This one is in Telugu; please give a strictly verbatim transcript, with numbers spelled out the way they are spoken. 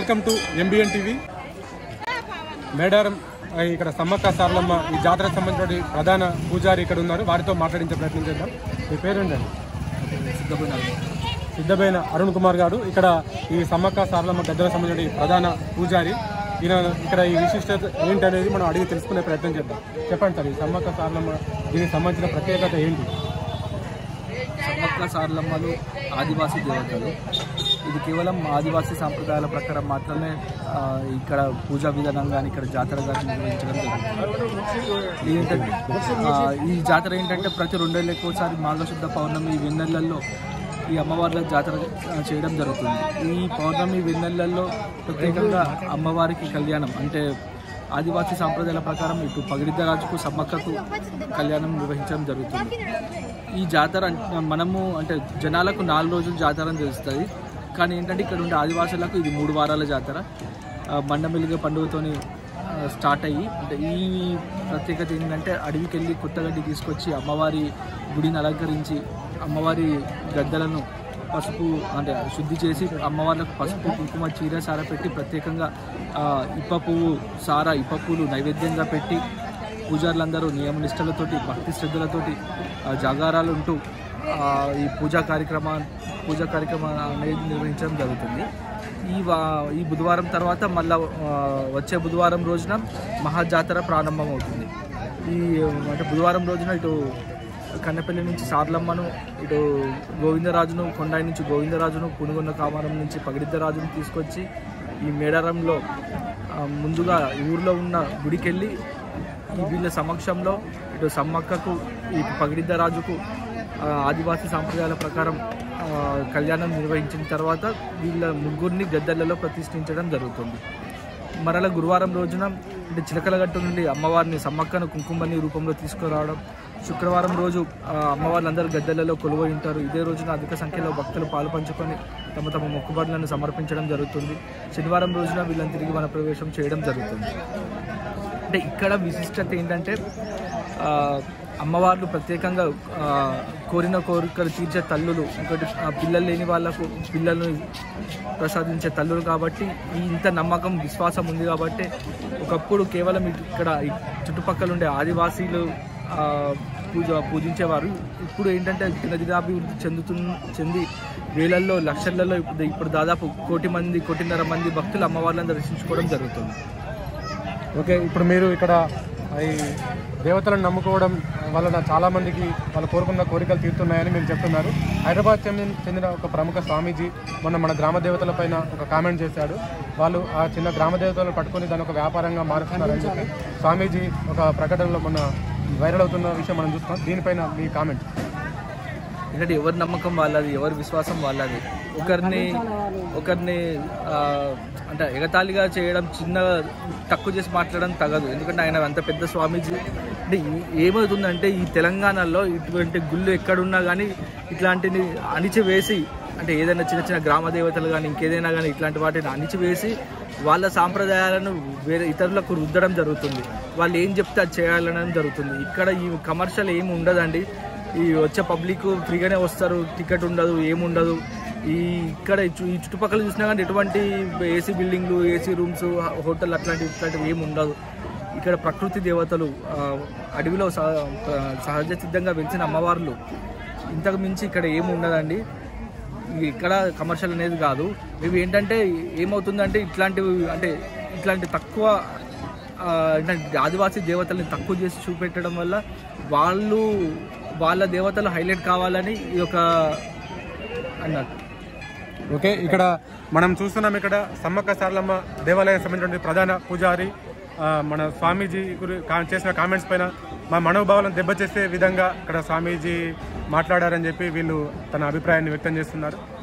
Welcome to MBN TV. Medaram ఇక్కడ సమ్మక్క సారలమ్మ ఈ జాతరకు సంబంధించిన ప్రధాన పూజారి ఇక్కడ ఉన్నారు. వారితో మాట్లాడించే ప్రయత్నం చేద్దాం. మీ పేరేంటండి? సిద్ధబైన సిద్ధబైన అరుణ్ కుమార్ గారు ఇక్కడ ఈ సమ్మక్క సారలమ్మ గద్దెలకు సంబంధించిన ప్రధాన పూజారి. ఈయన ఇక్కడ ఈ విశిష్టత ఏంటనేది మనం అడిగి తెలుసుకునే ప్రయత్నం చేద్దాం. చెప్పండి సార్, ఈ సమ్మక్క సారలమ్మ దీనికి సంబంధించిన ప్రత్యేకత ఏంటి? సమ్మక్క సారలమ్మలు ఆదివాసీ దేవతలు. ఇది కేవలం ఆదివాసీ సాంప్రదాయాల ప్రకారం మాత్రమే ఇక్కడ పూజా విధానం కానీ ఇక్కడ జాతర కానీ నిర్వహించడం జరుగుతుంది. ఏంటంటే ఈ జాతర ఏంటంటే ప్రతి రెండేళ్ళకి ఒకసారి మాఘశుద్ధ పౌర్ణమి వెన్నెలల్లో ఈ అమ్మవార్ల జాతర చేయడం జరుగుతుంది. ఈ పౌర్ణమి వెన్నెలల్లో ప్రత్యేకంగా అమ్మవారికి కళ్యాణం అంటే ఆదివాసీ సాంప్రదాయాల ప్రకారం ఇటు పగిడిద్దరాజుకు సమ్మక్కకు కళ్యాణం నిర్వహించడం జరుగుతుంది. ఈ జాతర మనము అంటే జనాలకు నాలుగు రోజులు జాతర అని తెలుస్తుంది, కానీ ఏంటంటే ఇక్కడ ఉండే ఆదివాసులకు ఇది మూడు వారాల జాతర. మండమెలిగ పండుగతోని స్టార్ట్ అయ్యి అంటే ఈ ప్రత్యేకత ఏంటంటే అడవికి వెళ్ళి కొత్తగడ్డి తీసుకొచ్చి అమ్మవారి గుడిని అలంకరించి అమ్మవారి గద్దెలను పసుపు అంటే శుద్ధి చేసి అమ్మవార్లకు పసుపు కుంకుమ చీర సార పెట్టి ప్రత్యేకంగా ఇప్ప పువ్వు సార ఇప్ప పువ్వులు నైవేద్యంగా పెట్టి పూజారులందరూ నియమ నిష్టలతోటి భక్తి శ్రద్ధలతోటి జాగారాలు ఉంటూ ఈ పూజా కార్యక్రమా పూజా కార్యక్రమం అనేది నిర్వహించడం జరుగుతుంది. ఈ వా ఈ బుధవారం తర్వాత మళ్ళా వచ్చే బుధవారం రోజున మహాజాతర ప్రారంభమవుతుంది. ఈ అంటే బుధవారం రోజున ఇటు కన్నపల్లి నుంచి సారలమ్మను, ఇటు గోవిందరాజును, కొండాయి నుంచి గోవిందరాజును, పునుగొండ కామారం నుంచి పగిడిద్దరాజును తీసుకొచ్చి ఈ మేడారంలో ముందుగా ఊర్లో ఉన్న గుడికెళ్ళి ఈ వీళ్ళ సమక్షంలో ఇటు సమ్మక్కకు ఇటు పగిడిద్దరాజుకు ఆదివాసీ సాంప్రదాయాల ప్రకారం కళ్యాణం నిర్వహించిన తర్వాత వీళ్ళ ముగ్గురిని గద్దెలలో ప్రతిష్ఠించడం జరుగుతుంది. మరల గురువారం రోజున అంటే చిలకలగట్టు నుండి అమ్మవారిని సమ్మక్కను కుంకుమని రూపంలో తీసుకురావడం, శుక్రవారం రోజు అమ్మవార్లందరూ గద్దెలలో కొలువై ఉంటారు. ఇదే రోజున అధిక సంఖ్యలో భక్తులు పాలు పంచుకొని తమ తమ మొక్కుబడులను సమర్పించడం జరుగుతుంది. శనివారం రోజున వీళ్ళని తిరిగి వన ప్రవేశం చేయడం జరుగుతుంది. అంటే ఇక్కడ విశిష్టత ఏంటంటే అమ్మవార్లు ప్రత్యేకంగా కోరిన కోరికలు తీర్చే తల్లులు, ఇంకోటి పిల్లలు లేని వాళ్ళకు పిల్లలను ప్రసాదించే తల్లులు. కాబట్టి ఈ ఇంత నమ్మకం విశ్వాసం ఉంది కాబట్టి ఒకప్పుడు కేవలం ఇక్కడ చుట్టుపక్కల ఉండే ఆదివాసీలు పూజ పూజించేవారు. ఇప్పుడు ఏంటంటే దినదినాభివృద్ధి చెందుతు చెంది వేలల్లో లక్షలలో ఇప్పుడు ఇప్పుడు దాదాపు కోటి మంది కోటిన్నర మంది భక్తులు అమ్మవార్లను దర్శించుకోవడం జరుగుతుంది. ఓకే, ఇప్పుడు మీరు ఇక్కడ ఈ దేవతలను నమ్ముకోవడం వలన చాలామందికి వాళ్ళు కోరుకున్న కోరికలు తీరుతున్నాయని మీరు చెప్తున్నారు. హైదరాబాద్ చెందిన ఒక ప్రముఖ స్వామీజీ మొన్న మన గ్రామ దేవతల పైన ఒక కామెంట్ చేశాడు. వాళ్ళు ఆ చిన్న గ్రామ దేవతలను పట్టుకొని దాన్ని ఒక వ్యాపారంగా మారుస్తున్నారని చెప్పి స్వామీజీ ఒక ప్రకటనలో మొన్న వైరల్ అవుతున్న విషయం మనం చూస్తున్నాం. దీనిపైన మీ కామెంట్? ఎందుకంటే ఎవరి నమ్మకం వాళ్ళది, ఎవరి విశ్వాసం వాళ్ళది. ఒకరిని ఒకరిని అంటే ఎగతాళిగా చేయడం, చిన్న తక్కువ చేసి మాట్లాడడం తగదు. ఎందుకంటే ఆయన అంత పెద్ద స్వామీజీ. అంటే ఏమవుతుందంటే ఈ తెలంగాణలో ఇటువంటి గుళ్ళు ఎక్కడున్నా కానీ ఇట్లాంటిని అణిచివేసి అంటే ఏదైనా చిన్న చిన్న గ్రామ దేవతలు కానీ ఇంకేదైనా కానీ ఇట్లాంటి వాటిని అణిచివేసి వాళ్ళ సాంప్రదాయాలను వేరే ఇతరులకు రుద్దడం జరుగుతుంది. వాళ్ళు ఏం చెప్తే అది చేయాలనడం జరుగుతుంది. ఇక్కడ ఈ కమర్షియల్ ఏమి ఉండదండి. ఈ వచ్చే పబ్లిక్ ఫ్రీగానే వస్తారు, టికెట్ ఉండదు, ఏముండదు. ఈ ఇక్కడ ఈ చుట్టుపక్కల చూసినా కానీ ఎటువంటి ఏసీ బిల్డింగ్లు, ఏసీ రూమ్స్, హోటల్ అట్లాంటివి ఇట్లాంటివి ఏమి ఉండదు. ఇక్కడ ప్రకృతి దేవతలు అడవిలో సహజ సిద్ధంగా వెలిసిన అమ్మవార్లు, ఇంతకు మించి ఇక్కడ ఏమి ఉండదండి. ఇక్కడ కమర్షియల్ అనేది కాదు. ఇవి ఏంటంటే ఏమవుతుందంటే ఇట్లాంటివి అంటే ఇట్లాంటి తక్కువ ఆదివాసీ దేవతల్ని తక్కువ చేసి చూపెట్టడం వల్ల వాళ్ళు వాళ్ళ దేవతలు హైలైట్ కావాలని ఇది ఒక అన్నట్టు. ఓకే, ఇక్కడ మనం చూస్తున్నాం ఇక్కడ సమ్మక్క సారలమ్మ దేవాలయం సంబంధించిన ప్రధాన పూజారి మన స్వామీజీ గురి చేసిన కామెంట్స్ పైన మా మనోభావాలను దెబ్బచేసే విధంగా ఇక్కడ స్వామీజీ మాట్లాడారని చెప్పి వీళ్ళు తన అభిప్రాయాన్ని వ్యక్తం చేస్తున్నారు.